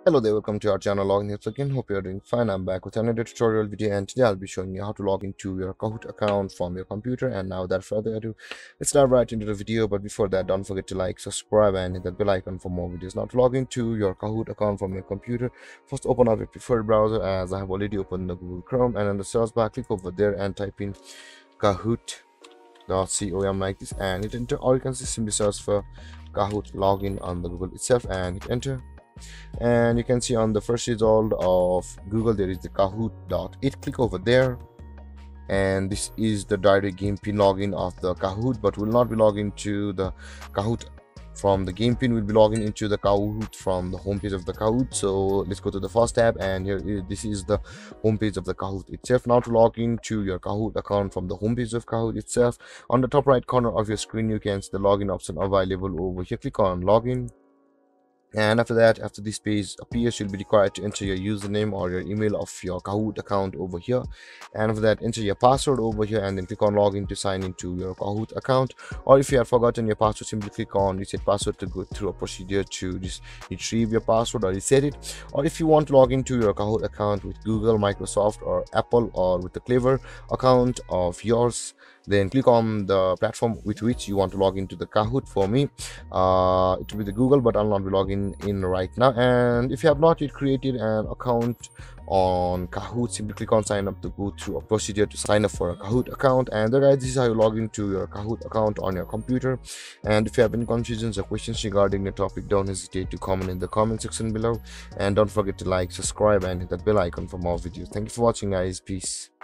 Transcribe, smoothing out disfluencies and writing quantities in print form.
Hello there, welcome to our channel Login Tips again. Hope you're doing fine. I'm back with another tutorial video, and today I'll be showing you how to log into your Kahoot account from your computer. And now without further ado, let's dive right into the video. But before that, don't forget to like, subscribe and hit that bell icon for more videos. Now to log into your Kahoot account from your computer, first open up your preferred browser, as I have already opened the Google Chrome, and in the search bar click over there and type in kahoot.com like this and hit enter, or you can simply search for Kahoot login on the Google itself and hit enter. And you can see on the first result of Google there is the Kahoot.it. Click over there, and this is the direct game pin login of the Kahoot, but will not be logging to the Kahoot from the game pin. Will be logging into the Kahoot from the homepage of the Kahoot. So let's go to the first tab, and this is the homepage of the Kahoot itself. Now to log into your Kahoot account from the homepage of Kahoot itself, on the top right corner of your screen you can see the login option available over here. Click on login. And after that, after this page appears, you'll be required to enter your username or your email of your Kahoot account over here. And after that, enter your password over here and then click on login to sign into your Kahoot account. Or if you have forgotten your password, simply click on reset password to go through a procedure to just retrieve your password or reset it. Or if you want to log into your Kahoot account with Google, Microsoft or Apple, or with the Clever account of yours, then click on the platform with which you want to log into the Kahoot. For me, it will be the Google, but I'll not be logging in right now. And if you have not yet created an account on Kahoot, simply click on sign up to go through a procedure to sign up for a Kahoot account. And guys, this is how you log into your Kahoot account on your computer. And if you have any confusions or questions regarding the topic, don't hesitate to comment in the comment section below, and don't forget to like, subscribe and hit that bell icon for more videos. Thank you for watching, guys. Peace.